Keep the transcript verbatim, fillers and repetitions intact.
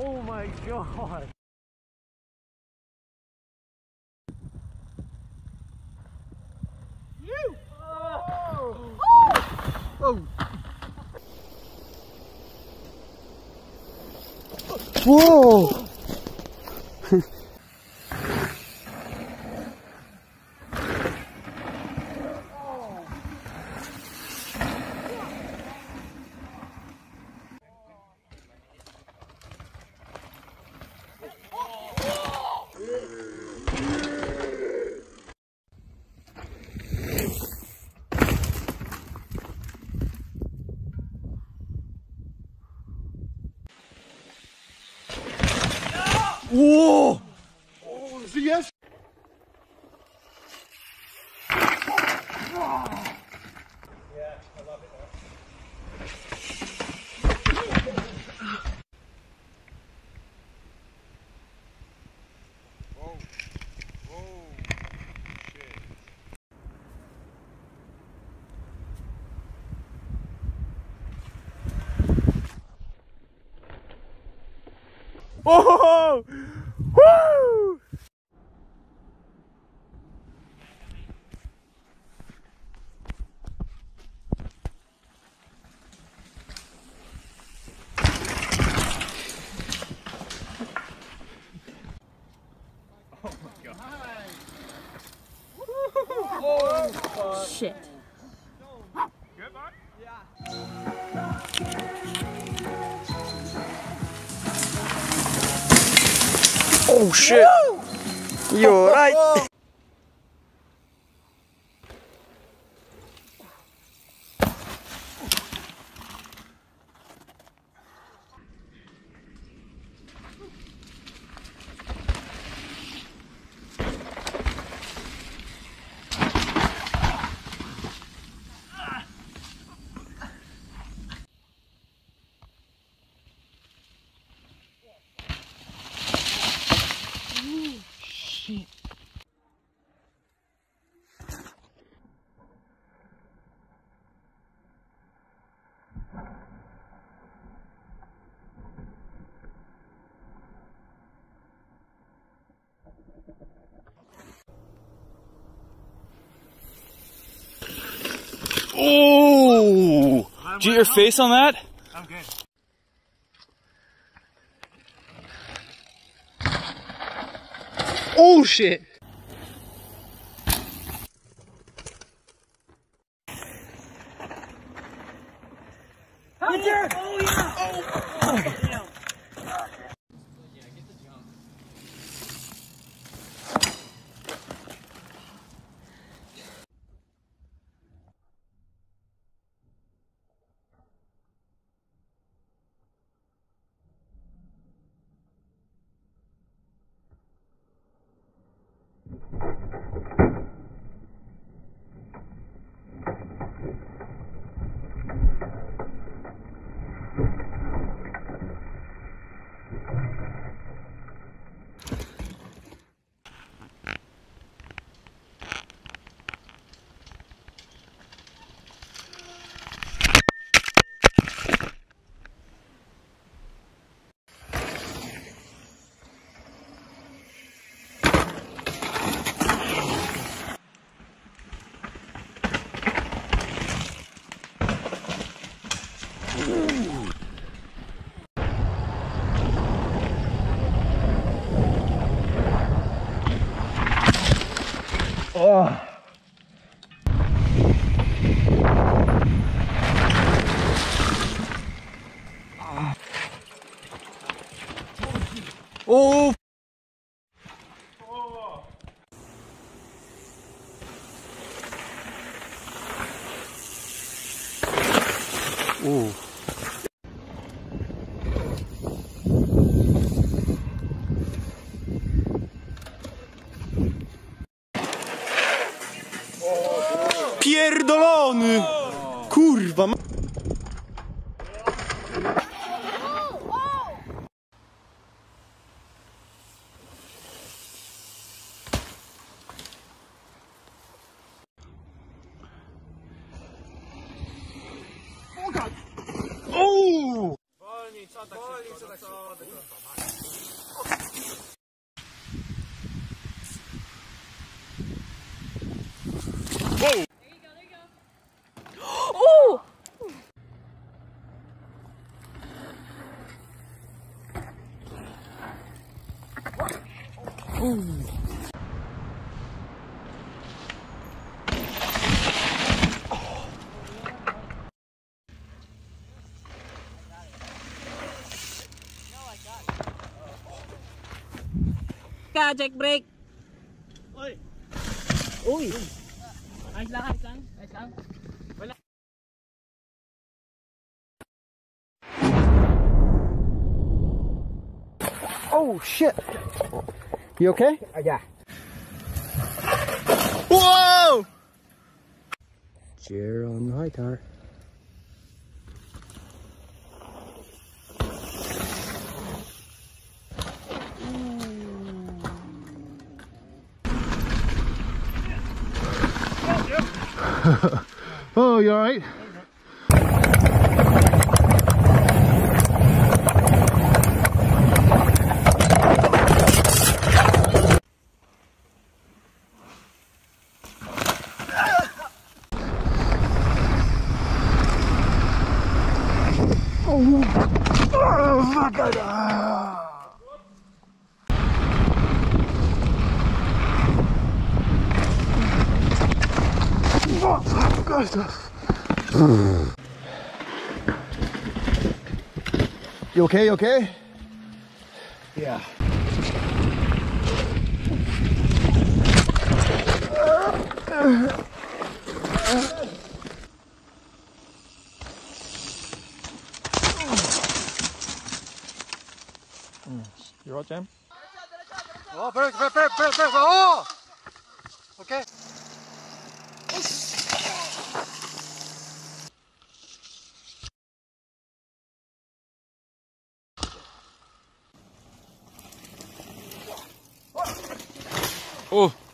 Oh my god! You! Oh! Oh! Whoa! Whoa! Oh, yes! Yeah, I love it though. Whoa. Whoa. Shit. Oh! Woo! Oh my god. Oh, shit. Good, bud? Yeah. Oh shit! Woo! You're right! Shit. Oh! Did you get your face on that? I'm good. Oh shit! Oh yeah! Oh yeah! Oh, oh. Damn. Yeah, get the jump. Oh. Oh. Oh. Pierdolony! Kurwa! ma- Oh! Wolniej, co tak Wolniej, co tak Ka, check brake. Uy. Uy. Ayos lang, ayos lang. Ayos lang. Wala. Oh shit. You okay? Uh, yeah. Whoa! Chair on the high car. Oh, you alright? Oh, fuck it. What the fuck is this? You okay, you okay? Yeah. You right, Jam? Oh, perfect, perfect, perfect, perfect. Oh! Okay. Oh!